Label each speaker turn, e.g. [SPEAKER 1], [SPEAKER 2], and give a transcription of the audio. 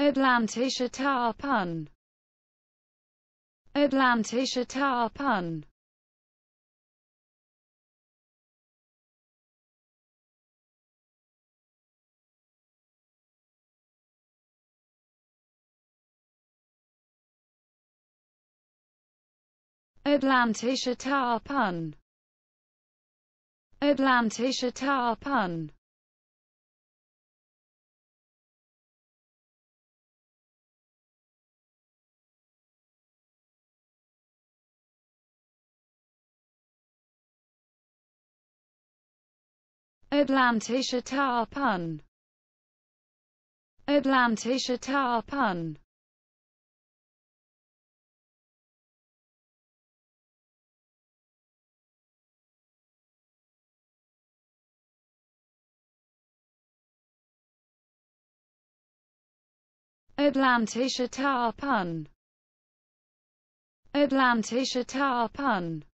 [SPEAKER 1] Atlantische Tarpun. Atlantische Tarpun. Atlantische Tarpun. Atlantische Tarpun. Atlantische Tarpun. Atlantische Tarpun. Atlantische Tarpun. Atlantische Tarpun.